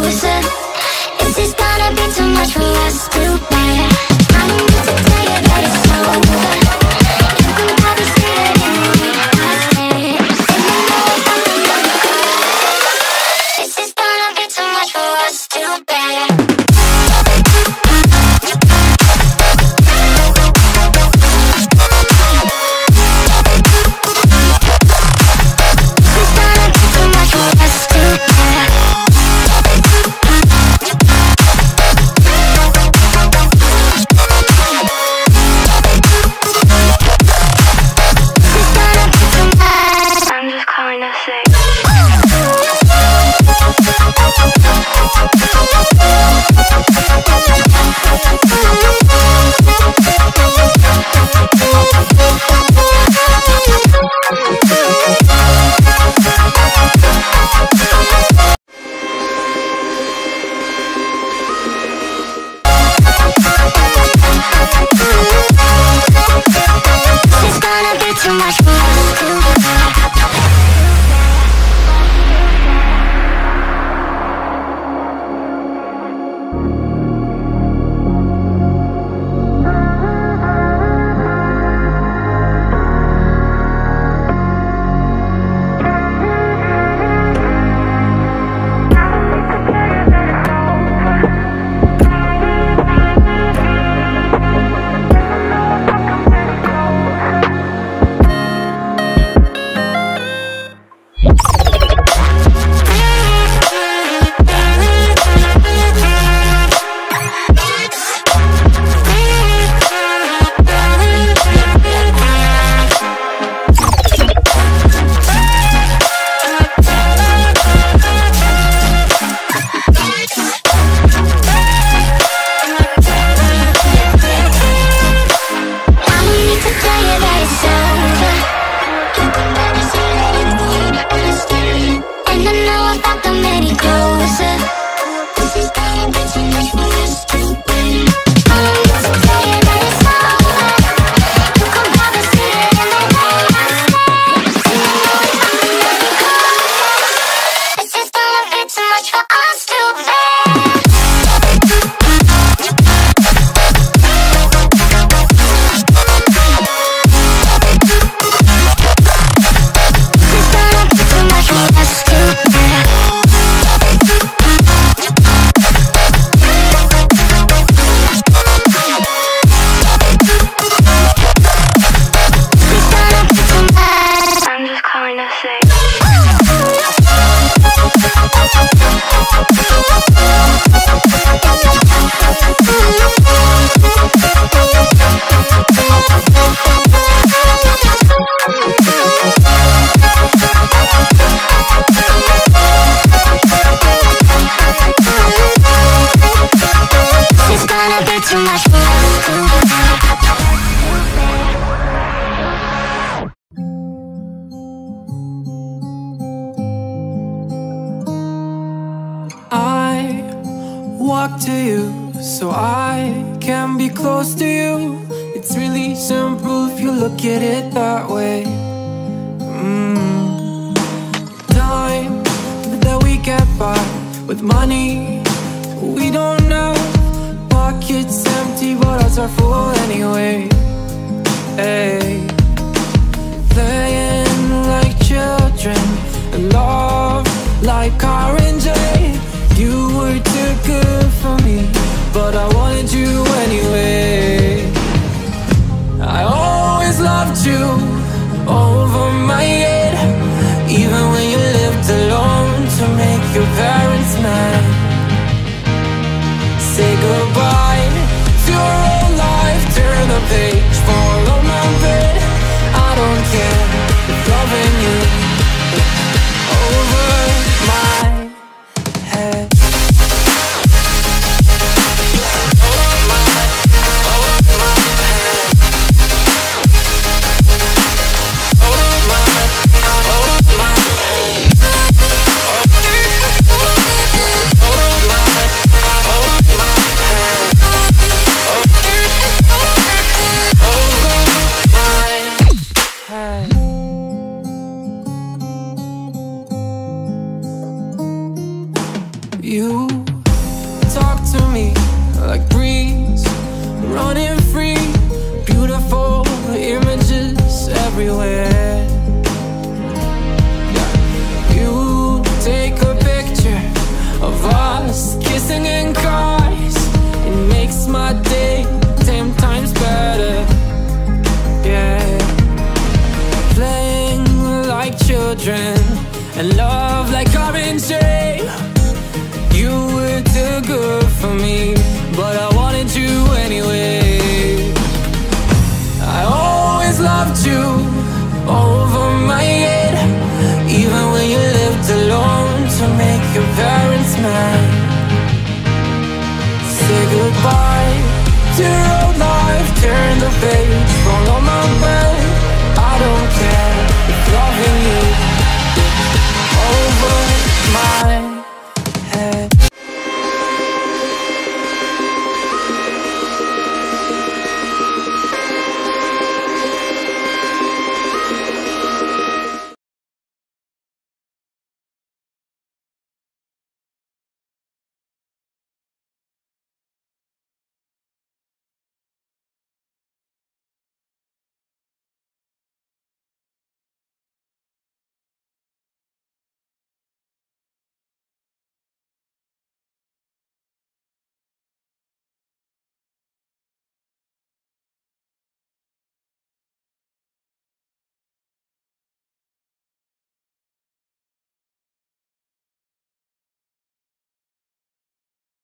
closer. Is this gonna be too much for us to bear? I don't need to tell you that it's over. You can probably see it in the way I stare. And you know if I'm the one who goes. Is this gonna be too much for us to bear? Walk to you so I can be close to you. It's really simple if you look at it that way. Time that we get by with money we don't know. Pockets empty but hearts are full anyway. Hey, playing like children and love like R&J. You were too good for me, but I wanted you anyway. I always loved you over my head, even when you lived alone to make your parents mad. Say goodbye to your old life, turn the page, follow my bed. I don't care if loving you over my head. everywhere. You take a picture of us kissing in cars. It makes my day 10 times better. Yeah, playing like children and love like RNJ. You were too good for me, but I wanted you anyway. I always loved you over my head, even when you lived alone to make your parents mad. Say goodbye to road life, turn the page.